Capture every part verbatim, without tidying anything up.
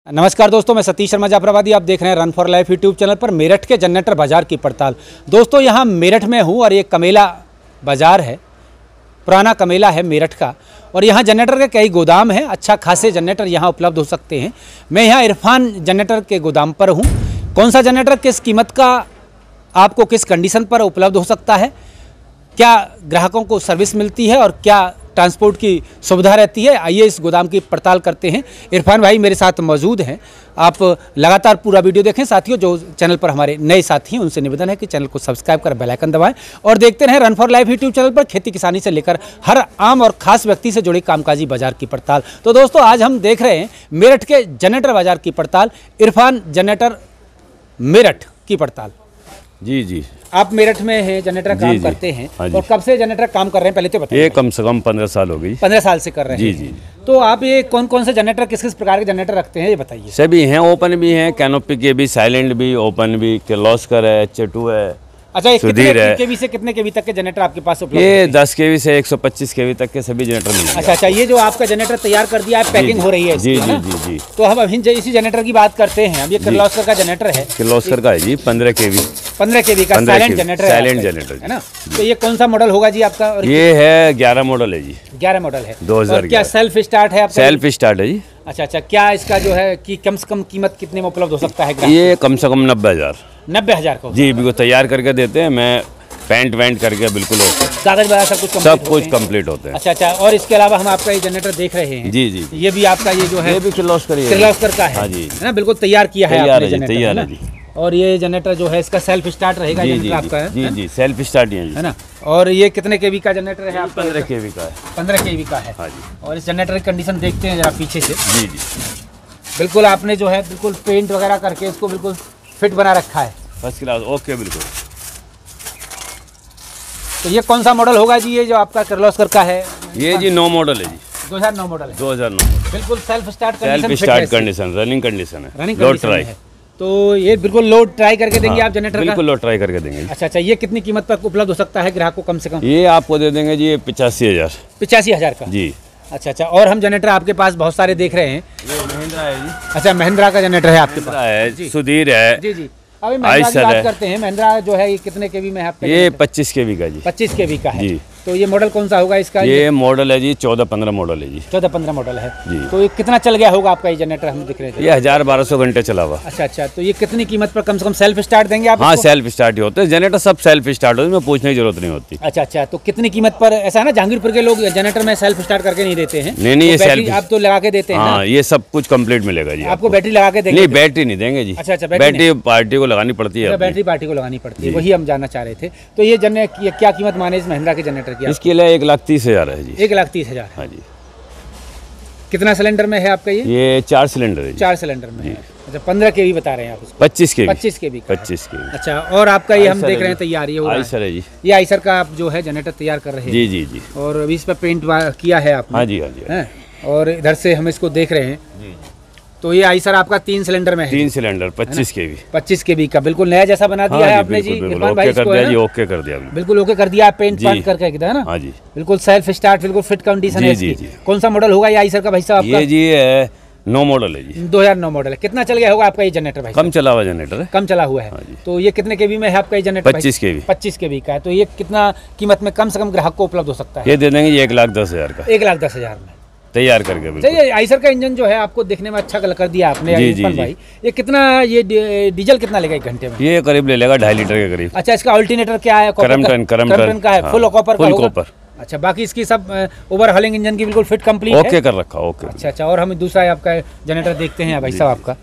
नमस्कार दोस्तों, मैं सतीश शर्मा जाफराबादी। आप देख रहे हैं run for life YouTube channel पर मेरठ के जनरेटर बाज़ार की पड़ताल। दोस्तों यहाँ मेरठ में हूँ और ये कमेला बाज़ार है, पुराना कमेला है मेरठ का, और यहाँ जनरेटर के कई गोदाम हैं। अच्छा खासे जनरेटर यहाँ उपलब्ध हो सकते हैं। मैं यहाँ इरफान जनरेटर के गोदाम पर हूँ। कौन सा जनरेटर किस कीमत का आपको किस कंडीशन पर उपलब्ध हो सकता है, क्या ग्राहकों को सर्विस मिलती है और क्या ट्रांसपोर्ट की सुविधा रहती है, आइए इस गोदाम की पड़ताल करते हैं। इरफान भाई मेरे साथ मौजूद हैं। आप लगातार पूरा वीडियो देखें। साथियों, जो चैनल पर हमारे नए साथी हैं उनसे निवेदन है कि चैनल को सब्सक्राइब कर बेल आइकन दबाएं और देखते रहें run for life YouTube channel पर खेती किसानी से लेकर हर आम और खास व्यक्ति से जुड़े कामकाजी बाजार की पड़ताल। तो दोस्तों आज हम देख रहे हैं मेरठ के जनरेटर बाजार की पड़ताल, इरफान जनरेटर मेरठ की पड़ताल। जी जी, आप मेरठ में हैं, जनरेटर काम जी, करते हैं, हाँ और कब से जनरेटर काम कर रहे हैं पहले तो बताइए। ये कम से कम पंद्रह साल हो गई। पंद्रह साल से कर रहे हैं। जी जी। तो आप ये कौन कौन से जनरेटर, किस किस प्रकार के जनरेटर रखते हैं ये बताइए। सभी हैं, ओपन भी हैं, कैनोपी के भी, साइलेंट भी, ओपन भी, किर्लोस्कर है, चटू है। अच्छा, ये कितने सुधीर है। केवी से कितने केवी तक के जनरेटर आपके पास उपलब्ध ये हैं? दस केवी से एक सौ पच्चीस केवी तक के सभी जनरेटर मिलेंगे। अच्छा अच्छा, ये जो आपका जनरेटर तैयार कर दिया है, पैकिंग हो रही है जी इसकी, जी है ना? जी जी। तो हम अभी ज- इसी जनरेटर की बात करते हैं। अब ये किर्लोस्कर का जनरेटर है, किर्लोस्कर का है जी, पंद्रह केवी। पंद्रह केवी का पंद्रह साइलेंट केवी, जनरेटर साइलेंट है, जनरेटर है ना? तो ये कौन सा मॉडल होगा जी आपका? और ये है ग्यारह मॉडल है जी, ग्यारह मॉडल है। दो हज़ार और क्या ग्यारह। सेल्फ स्टार्ट है आपका? सेल्फ स्टार्ट है जी। अच्छा अच्छा, क्या इसका जो है कि कम से कम कीमत कितने में उपलब्ध हो सकता है? ये कम से कम नब्बे हजार नब्बे हजार का जी, बिल्कुल तैयार करके देते हैं। मैं पेंट वेंट करके बिल्कुल ओके, कागज वगैरह सब कुछ complete सब होते कुछ हैं? कंप्लीट होते हैं। अच्छा अच्छा, और इसके अलावा हम आपका ये जनरेटर देख रहे हैं। जी जी। ये भी आपका ये जो है ये भी किर्लोस्कर ही है। किर्लोस्कर का है, हाँ जी। है ना? बिल्कुल तैयार किया है तैयार आपने है जी, जनरेटर, तैयार ना? है जी। और ये जनरेटर जो है इसका सेल्फ स्टार्ट रहेगा जी जी जनरेटर आपका है, जी है? जी, सेल्फ स्टार्ट ही है जी। है ना? और ये कितने केवी का जनरेटर है आपका? पंद्रह केवी का है। पंद्रह केवी का है। हाँ जी। और इस जनरेटर की कंडीशन देखते हैं जरा पीछे से। जी जी, बिल्कुल आपने जो है बिल्कुल पेंट वगैरह करके इसको बिल्कुल फिट बना रखा है। फर्स्ट क्लास ओके बिल्कुल। तो ये कौन सा मॉडल होगा जी, ये जो आपका किर्लोस्कर का है? ये जी नौ मॉडल है जी, दो हज़ार नौ मॉडल है। दो हज़ार नौ मॉडल। बिल्कुल self start self condition, start condition, running condition है, रनिंग लोड कंडीशन ट्राई। है। तो ये बिल्कुल लोड ट्राई करके देंगे आप जनरेटर का? बिल्कुल लोड ट्राई करके देंगे। अच्छा अच्छा, ये कितनी कीमत पर उपलब्ध हो सकता है ग्राहक को कम से कम? ये आपको दे देंगे जी पचासी हजार पिचासी हजार का जी। अच्छा अच्छा, और हम जनरेटर आपके पास बहुत सारे देख रहे हैं। ये महिंद्रा है जी, अच्छा, महिंद्रा का जनरेटर है आपके महिंद्रा पास? है, सुधीर है, जी जी। अभी महिंद्रा की आइसर बात है। करते हैं। महिंद्रा जो है ये कितने केवी में है आपका? ये पच्चीस केवी का जी। पच्चीस केवी का है जी। तो ये मॉडल कौन सा होगा इसका? ये मॉडल है जी चौदह पंद्रह मॉडल है जी। चौदह पंद्रह मॉडल है जी। तो ये कितना चल गया होगा आपका ये जनरेटर, हम दिख रहे थे? ये हजार बारह सौ घंटे चला हुआ। अच्छा अच्छा, तो ये कितनी कीमत पर कम से कम सेल्फ स्टार्ट देंगे आप हाँ इसको? सेल्फ स्टार्ट ही होते हैं जनरेटर, सब सेल्फ स्टार्ट होते हैं, मैं पूछने की जरूरत नहीं होती। अच्छा अच्छा, तो कितनी कीमत पर? ऐसा है ना, जहांगीरपुर के लोग जनरेटर में सेल्फ स्टार्ट करके नहीं देते हैं। नहीं नहीं, ये तो बैटरी सेल्फ आप तो लगा के देते हैं ना? हाँ, ये सब कुछ कंप्लीट मिलेगा जी आपको बैटरी लगा के देंगे? नहीं, बैटरी नहीं देंगे जी। अच्छा अच्छा, बैटरी बैटरी पार्टी को लगानी पड़ती है अच्छा, अपनी। बैटरी पार्टी को लगानी पड़ती है, वही हम जानना चाह रहे थे। तो ये जन क्या कीमत माने इस महिंद्रा के जनरेटर की? इसके लिए एक लाख तीस हजार है जी। एक लाख तीस हजार। हाँ जी। कितना सिलेंडर में है आपका ये? ये चार सिलेंडर है जी। चार सिलेंडर में है। अच्छा, पंद्रह के वी बता रहे हैं आप उसको? पच्चीस के पच्चीस के वी का है। पच्चीस के अच्छा, और आपका ये हम आइसर देख है रहे हैं जी। तैयार ये हो रहा आई है। सर है जी। ये आइसर का आप जो है जनरेटर तैयार कर रहे हैं? जी जी जी। और अभी इस पर पेंट वा- किया है आपने? हाँ जी हाँ जी। हैं? और इधर से हम इसको देख रहे हैं। जी। तो ये आइसर आपका तीन सिलेंडर में है? तीन सिलेंडर पच्चीस के भी। पच्चीस के वी का बिल्कुल नया जैसा बना दिया है आपने जी। इरफान भाई ओके कर इसको, दिया है जी, ना? ओके कर दिया बिल्कुल। बिल्कुल ओके कर दिया, पेंट जी। पार्ट करके है ना? हाँ जी। बिल्कुल सेल्फ स्टार्ट, बिल्कुल फिट कंडीशन है जी, इसकी। जी, जी। कौन सा मॉडल होगा ये आइसर का भाई साहब आपका? ये जी है नौ मॉडल है जी, दो हज़ार नौ मॉडल है। कितना चल गया होगा आपका ये जनरेटर भाई? कम चला हुआ जनरेटर है। कम चला हुआ है। हाँ जी। तो ये कितने केवी में है आपका ये जनरेटर? पच्चीस के भी। पच्चीस केवी का है। तो ये कितना कीमत में कम से कम ग्राहक को उपलब्ध हो सकता है? ये दे देंगे ये एक लाख दस हजार का, एक लाख दस हजार में तैयार करके बिल्कुल। चाहिए। आइसर का इंजन जो है आपको देखने में अच्छा कर दिया आपने जी, जी, इरफान जी। भाई। ये कितना, ये डी- डीजल कितना लेगा एक घंटे में? ये करीब ले लेगा ढाई लीटर के करीब। अच्छा, इसका अल्टरनेटर क्या है? कॉपर का- करमटन करमटन करमटन का है, हाँ, फुल कॉपर का फुल होगा? कॉपर। अच्छा, बाकी इसकी सब ओवर हॉलिंग इंजन की बिल्कुल फिट कंप्लीट है? ओके कर रखा, ओके। अच्छा अच्छा, और हम दूसरा आपका जनरेटर देखते हैं भाई साहब आपका,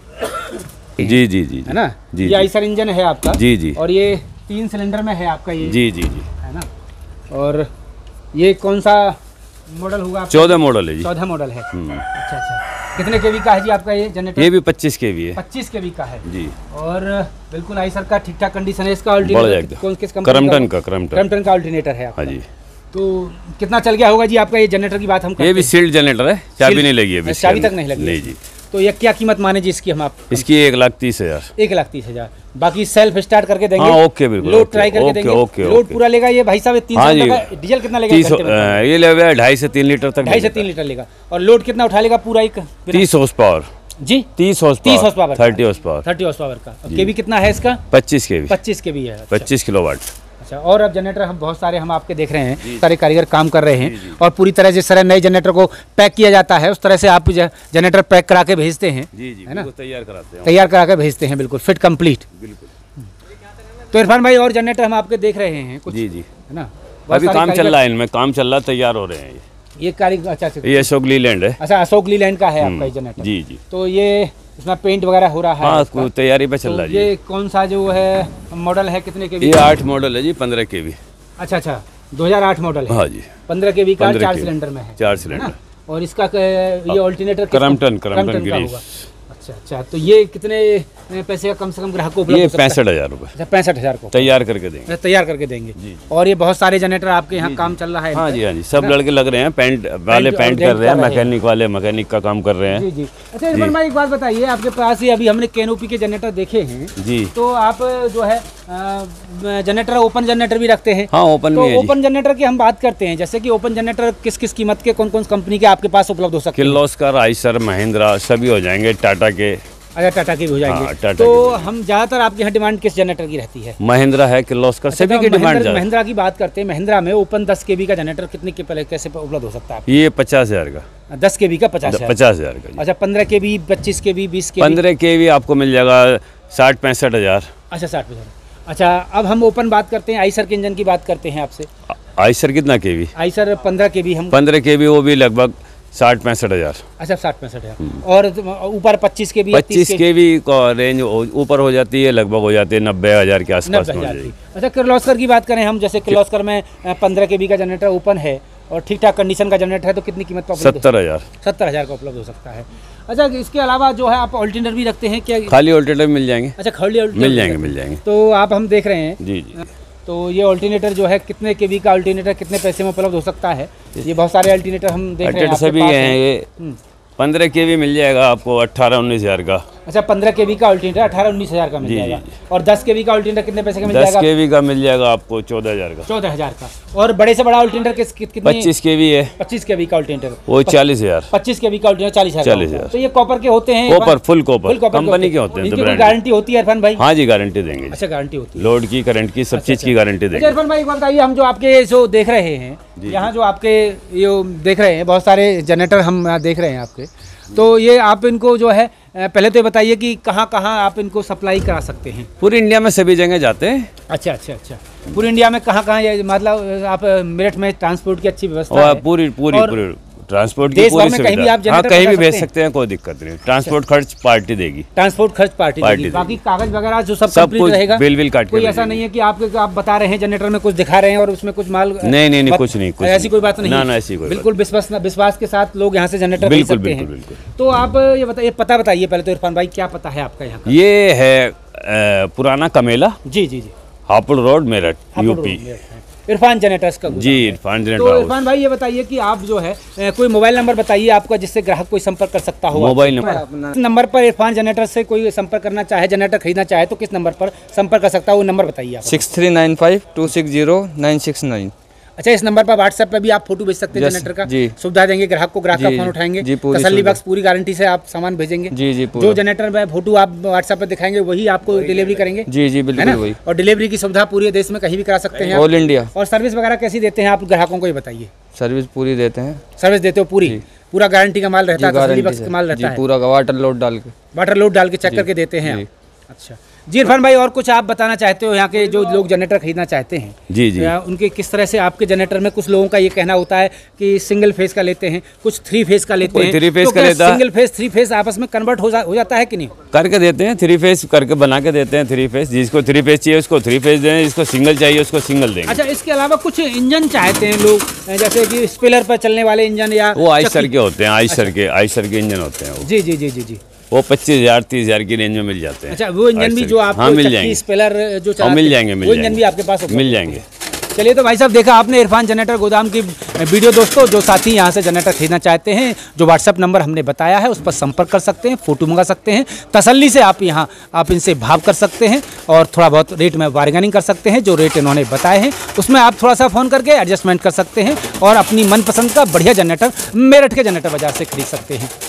जी जी जी है ना? जी ये जी आइसर इंजन है आपका? जी जी और ये तीन सिलेंडर में है आपका ये, जी जी जी। है ना? और ये कौन सा मॉडल होगा आपका? चौदह मॉडल है जी। चौदह मॉडल है। हम्म। अच्छा अच्छा, कितने केवी का है जी आपका ये जनरेटर? ये भी पच्चीस के भी है पच्चीस केवी का है जी। और बिल्कुल आइसर का ठीक ठाक कंडीशन है। इसका बढ़िया अल्टरनेटर एकदम। कौन किस कंपनी करमटन का करमटन क्रम्पटन का अल्टरनेटर है आपका? हाँ जी। तो कितना चल गया होगा जी आपका ये जनरेटर की बात हम करते ये भी हैं? सील्ड जनरेटर है, चाबी सील्ड- नहीं लगी है अभी अच्छा, चाबी इसके तक नहीं लगी है। नहीं जी। तो ये क्या कीमत माने जी इसकी हम आप? इसकी एक लाख तीस हजार। एक लाख तीस हजार। बाकी सेल्फ स्टार्ट करके देंगे? हाँ, ओके, बिल्कुल, लोड ओके, ट्राई करके ओके, देंगे? Okay, load okay. पूरा लेगा ये भाई साहब? तीन हाँ सौ जी। का डीजल कितना लेगा? तीस घंटे में? ये ले गया ढाई से तीन लीटर तक। ढाई से तीन लीटर लेगा। और लोड कितना उठा लेगा पूरा एक? तीस हॉर्स पावर। जी तीस हॉर्स तीस horse power, thirty horse power, thirty horse power का। केवी कितना है इसका? पच्चीस केवी, पच्चीस केवी है। अच्छा। पच्चीस किलोवाट। अच्छा, और अब जनरेटर हम बहुत सारे हम आपके देख रहे हैं, सारे कारीगर काम कर रहे हैं और पूरी तरह जिस तरह नए जनरेटर को पैक किया जाता है उस तरह से आप जनरेटर पैक करा के भेजते हैं, जी जी, है ना? तैयार कराते हैं, तैयार करा के भेजते हैं, बिल्कुल फिट कंप्लीट। बिल्कुल। तो इरफान भाई और जनरेटर हम आपके देख रहे हैं कुछ, जी जी, है ना? अभी काम चल रहा है, इनमें काम चल रहा है, तैयार हो रहे हैं ये। ये कारीगर, अच्छा अच्छा, ये अशोक लीलैंड है। अच्छा, अशोक लीलैंड का है आपका ये जनरेटर? जी जी। तो ये इसमें पेंट वगैरह हो रहा है? हाँ, तैयारी पे चल रहा है। ये कौन सा जो है मॉडल है, कितने के? ये आठ मॉडल है जी, पंद्रह के वी। अच्छा अच्छा, दो हज़ार आठ मॉडल है। हाँ जी, पंद्रह के वी का, चार सिलेंडर में है। चार सिलेंडर। और इसका ये ऑल्टरनेटर क्रम्पटन, क्रम्पटन गिरीश। अच्छा अच्छा, तो ये कितने पैसे का कम से कम ग्राहक को उपलब्ध? ये पैंसठ हजार रुपए। अच्छा, पैंसठ हजार को तैयार करके देंगे। तैयार करके देंगे जी। और ये बहुत सारे जनरेटर आपके यहाँ काम चल रहा है? हाँ जी, हाँ जी, सब लड़के लग रहे हैं, पेंट वाले पेंट कर रहे हैं, मैकेनिक वाले मैकेनिक का काम कर रहे हैं। जी जी। अच्छा इरफान भाई, एक बात बताइए, आपके पास ही अभी हमने कैनोपी के जनरेटर देखे हैं जी, तो आप जो है जनरेटर, ओपन जनरेटर भी रखते हैं? हाँ, ओपन तो भी है। ओपन जनरेटर की हम बात करते हैं, जैसे कि ओपन जनरेटर किस किस कीमत के, कौन कौन कंपनी के आपके पास उपलब्ध हो सकते हैं? किर्लोस्कर, आइसर, महिंद्रा सभी हो जाएंगे, टाटा के। अच्छा, टाटा की भी हो जाएंगे। हाँ, टाटा तो हम ज़्यादातर आपके यहाँ डिमांड किस जनरेटर की रहती है? महिंद्रा है, किर्लोस्कर, अच्छा, सभी तो की डिमांड महिंद्रा, ज़्यादा। महिंद्रा की बात करते हैं। महिंद्रा में ओपन दस के बी का जनरेटर कितने के पहले कैसे उपलब्ध हो सकता है? ये पचास हजार का, दस के बी का पचास हजार पचास हजार का। अच्छा, पंद्रह के बी, पच्चीस के बी, बीस के पंद्रह के भी आपको मिल जाएगा साठ पैंसठ हजार। अच्छा, साठ हजार। अच्छा, अब हम ओपन बात करते हैं, आइसर के इंजन की बात करते हैं आपसे। आइसर कितना के भी? आइसर पंद्रह के बी हम पंद्रह के भी, वो भी लगभग साठ पैंसठ हजार। अच्छा, साठ पैंसठ हजार। और ऊपर पच्चीस के बी, पच्चीस के भी रेंज ऊपर हो जाती है, लगभग हो जाती है नब्बे हजार के आसपास में हो जाएगी। अच्छा, किर्लोस्कर की बात करें हम, जैसे किर्लोस्कर में पंद्रह के बी का जनरेटर ओपन है और ठीक ठाक कंडीशन का जनरेटर है, तो कितनी कीमत पर? सत्तर हजार। सत्तर हजार का उपलब्ध हो सकता है। अच्छा, इसके अलावा जो है आप ऑल्टरनेटर भी रखते हैं क्या? खाली ऑल्टरनेटर मिल जाएंगे। अच्छा, खाली मिल जाएंगे, मिल जाएंगे। तो आप हम देख रहे हैं जी जी। तो ये ऑल्टरनेटर जो है कितने केवी का ऑल्टरनेटर कितने पैसे में उपलब्ध हो सकता है? ये बहुत सारे ऑल्टरनेटर हम देख रहे हैं सभी हैं। ये पंद्रह के भी मिल जाएगा आपको अट्ठारह उन्नीस हजार का। अच्छा, पंद्रह के बी का ऑल्टरनेटर अठारह उन्नीस हजार का मिल जाएगा। और दस के बी का ऑल्टरनेटर कितने पैसे का मिल जाएगा? दस के बी का मिल जाएगा आपको चौदह हजार का। चौदह हजार का। और बड़े से बड़ा ऑल्टरनेटर किस कितने? पच्चीस के बी है। पच्चीस के बी का ऑल्टरनेटर वो चालीस हजार। पच्चीस के बी का ऑल्टरनेटर चालीस हजार। चालीस हजार। तो ये कॉपर के होते हैं? कॉपर, फुल कॉपर, कंपनी के होते हैं। इनकी गारंटी होती है इरफान भाई? हाँ जी, गारंटी देंगे। अच्छा, गारंटी होती है, लोड की, करंट की, सब चीज की गारंटी देंगे। इरफान भाई एक बात बताइए, हम जो आपके जो देख रहे हैं यहाँ, जो आपके ये देख रहे हैं बहुत सारे जनरेटर हम देख रहे हैं आपके, तो ये आप इनको जो है पहले तो ये बताइए कि कहाँ कहाँ आप इनको सप्लाई करा सकते हैं? पूरी इंडिया में सभी जगह जाते हैं। अच्छा अच्छा अच्छा, पूरी इंडिया में कहाँ कहाँ, ये मतलब आप मेरठ में ट्रांसपोर्ट की अच्छी व्यवस्था है? पूरी पूरी पूरी ट्रांसपोर्ट की देश पूरी भर में कहीं भी आप सुविधा। हाँ, जनरेटर कहीं बता भी भेज सकते हैं? सकते हैं, कोई दिक्कत नहीं। ट्रांसपोर्ट खर्च पार्टी देगी। ट्रांसपोर्ट खर्च पार्टी पार्टी देगी। देगी। बाकी कागज वगैरह जो सब सब कंप्लीट कुछ रहेगा? बिल बिल काट के कोई ऐसा भेजेंगे। नहीं है कि आप आप बता रहे हैं जनरेटर में कुछ दिखा रहे हैं और उसमें कुछ माल? नहीं नहीं नहीं, कुछ नहीं, कुछ ऐसी कोई बात नहीं। ना ना, ऐसी कोई बिल्कुल विश्वास विश्वास के साथ लोग यहाँ से जनरेटर खरीद सकते हैं। बिल्कुल। तो आप ये बताइए, पता बताइए पहले तो इरफान भाई, क्या पता है आपका यहाँ का? ये है पुराना कमेला, जी जी जी, Hapur road, Meerut, UP. Irfan generators का जी, इरफान जनरेटर। तो इरफान भाई ये बताइए कि आप जो है कोई मोबाइल नंबर बताइए आपका, जिससे ग्राहक कोई संपर्क कर सकता हो? मोबाइल नंबर नंबर पर इरफान जनरेटर से कोई संपर्क करना चाहे, जनरेटर खरीदना चाहे, तो किस नंबर पर संपर्क कर सकता है? वो नंबर बताइए आप। Six three nine five two six zero nine six nine. अच्छा, इस नंबर पर व्हाट्सएप पे भी आप फोटो भेज सकते हैं जनरेटर का? जी। सुविधा देंगे ग्राहक को, ग्राहक का जी, फोन उठाएंगे, जी, पूरी तसल्ली सुविधा। बख्श पूरी गारंटी से आप सामान भेजेंगे? जी जी, जो जनरेटर में फोटो आप व्हाट्सएप पे दिखाएंगे वही आपको डिलीवरी करेंगे? जी जी, है बिल्कुल ना? वही। और डिलीवरी की सुविधा पूरे देश में कहीं भी करा सकते हैं आप? All India. और सर्विस वगैरह कैसी देते हैं आप ग्राहकों को, ये बताइए? सर्विस पूरी देते हैं। सर्विस देते हो पूरी? पूरा गारंटी का माल रहता है, तसल्ली बख्श का माल रहता है? पूरा वाटर लोड डाल के। वाटर लोड डाल के चेक करके देते हैं आप? अच्छा जी। इरफान भाई और कुछ आप बताना चाहते हो, यहाँ के जो लोग जनरेटर खरीदना चाहते हैं? जी जी, उनके किस तरह से आपके जनरेटर में, कुछ लोगों का ये कहना होता है कि सिंगल फेज का लेते हैं, कुछ थ्री फेज का लेते हैं, थ्री फेज तो का लेता है। सिंगल फेज थ्री फेज आपस में कन्वर्ट हो, जा, हो जाता है कि नहीं? करके देते हैं, थ्री फेज करके बना के देते हैं। थ्री फेज, जिसको थ्री फेज चाहिए उसको थ्री फेज दें, जिसको सिंगल चाहिए उसको सिंगल देंगे। अच्छा, इसके अलावा कुछ इंजन चाहते हैं लोग, जैसे कि स्पेलर पर चलने वाले इंजन, या वो आइसर के होते हैं, आइसर के आइसर के इंजन होते हैं वो। जी जी जी जी जी, वो पच्चीस हजार तीस हजार की रेंज में मिल जाते हैं। अच्छा, वो इंजन भी जो आप हाँ, मिल जाएंगे। स्पेलर जो हाँ, मिल जाएंगे, मिल वो जाएंगे। इंजन भी आपके पास मिल जाएंगे। चलिए, तो भाई साहब देखा आपने इरफान जनरेटर गोदाम की वीडियो। दोस्तों, जो साथी यहाँ से जनरेटर खरीदना चाहते हैं, जो व्हाट्सएप नंबर हमने बताया है उस पर संपर्क कर सकते हैं, फोटो मंगा सकते हैं, तसल्ली से आप यहाँ आप इनसे भाव कर सकते हैं और थोड़ा बहुत रेट में बार्गेनिंग कर सकते हैं। जो रेट इन्होंने बताए हैं उसमें आप थोड़ा सा फ़ोन करके एडजस्टमेंट कर सकते हैं और अपनी मनपसंद का बढ़िया जनरेटर मेरठ के जनरेटर बाजार से खरीद सकते हैं।